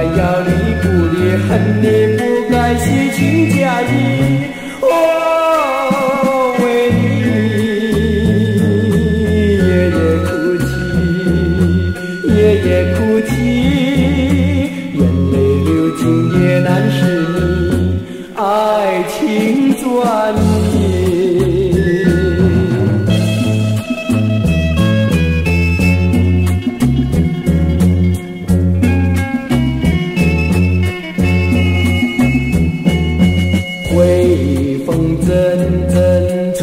要你不离恨你不该洗心假意，我为你夜夜哭泣，夜夜哭泣，眼泪流尽也难使你爱情转移。微风阵阵吹，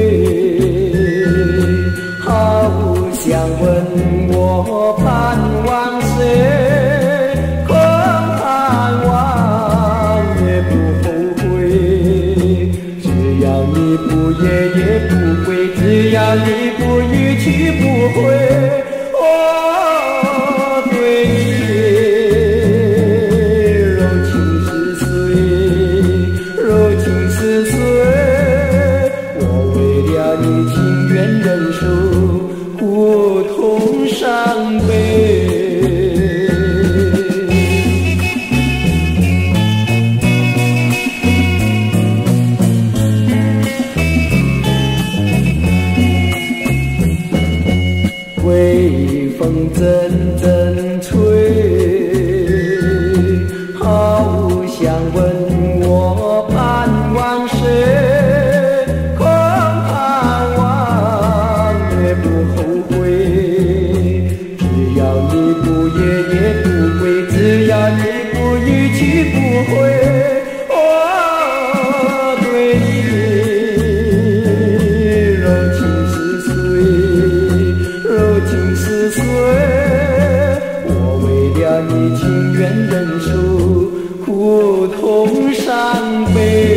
好想问我盼望谁？空盼望也不后悔，只要你不夜夜不归，只要你不逾期不回，我对你柔情似水。柔情似水，我为了你情愿忍受苦痛伤悲。微风阵阵吹，好想问我盼望谁？空盼望也不后悔，只要你不夜夜不归，只要你不逾期不回，我对你柔情似水，柔情似水，我为了你情愿忍受苦痛伤悲。